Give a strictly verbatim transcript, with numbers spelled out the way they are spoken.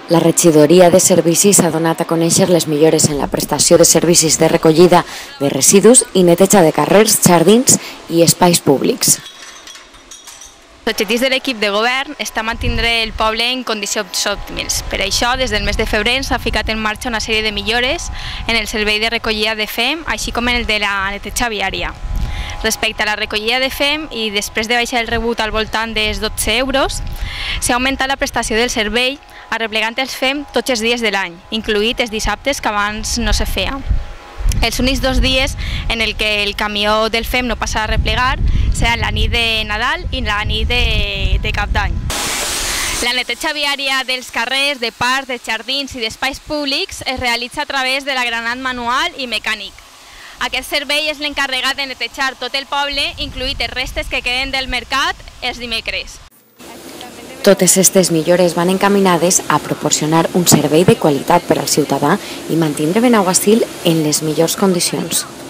La regidoria de servicis ha donat a conèixer les millores en la prestació de servicis de recollida de residus i neteja de carrers, jardins i espais públics. L'objectiu de l'equip de govern està mantindre el poble en condicions òptimes. Per això, des del mes de febrer s'ha ficat en marxa una sèrie de millores en el servei de recollida de F E M, així com en el de la neteja viària. Respecte a la recollida de F E M, i després de baixar el rebut al voltant dels dotze euros, s'ha augmentat la prestació del servei arreplegant els F E M tots els dies de l'any, incluït els dissabtes que abans no se feia. Els únics dos dies en el que el camió del F E M no passa a replegar seran la nit de Nadal i la nit de, de Cap d'Any. La neteja viària dels carrers, de parcs, de jardins i d'espais públics es realitza a través de l'agranat manual i mecànic. Aquest servei és l'encarregat de netejar tot el poble, incluït els restes que queden del mercat els dimecres. Totes aquestes millores van encaminades a proporcionar un servei de qualitat per al ciutadà i mantindre Benaguasil en les millors condicions.